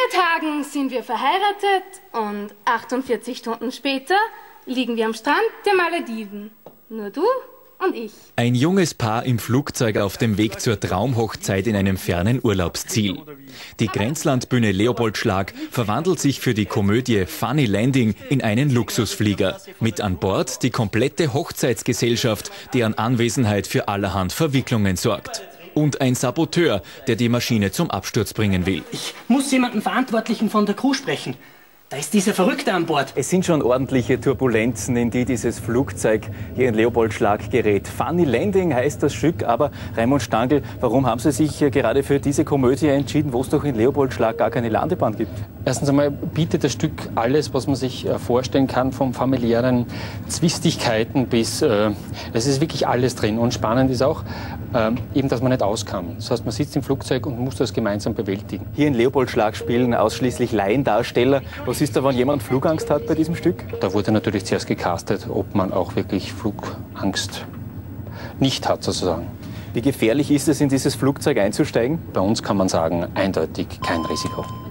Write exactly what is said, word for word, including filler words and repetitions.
vier Tagen sind wir verheiratet und achtundvierzig Stunden später liegen wir am Strand der Malediven. Nur du und ich. Ein junges Paar im Flugzeug auf dem Weg zur Traumhochzeit in einem fernen Urlaubsziel. Die Grenzlandbühne Leopoldschlag verwandelt sich für die Komödie Funny Landing in einen Luxusflieger. Mit an Bord die komplette Hochzeitsgesellschaft, deren Anwesenheit für allerhand Verwicklungen sorgt. Und ein Saboteur, der die Maschine zum Absturz bringen will. Ich muss jemanden Verantwortlichen von der Crew sprechen. Da ist dieser Verrückte an Bord. Es sind schon ordentliche Turbulenzen, in die dieses Flugzeug hier in Leopoldschlag gerät. Funny Landing heißt das Stück, aber Raimund Stangl, warum haben Sie sich gerade für diese Komödie entschieden, wo es doch in Leopoldschlag gar keine Landebahn gibt? Erstens einmal bietet das Stück alles, was man sich vorstellen kann, von familiären Zwistigkeiten bis, äh, es ist wirklich alles drin. Und spannend ist auch, äh, eben, dass man nicht auskam. Das heißt, man sitzt im Flugzeug und muss das gemeinsam bewältigen. Hier in Leopoldschlag spielen ausschließlich Laiendarsteller. Was ist da, wenn jemand Flugangst hat bei diesem Stück? Da wurde natürlich zuerst gecastet, ob man auch wirklich Flugangst nicht hat, sozusagen. Wie gefährlich ist es, in dieses Flugzeug einzusteigen? Bei uns kann man sagen, eindeutig kein Risiko.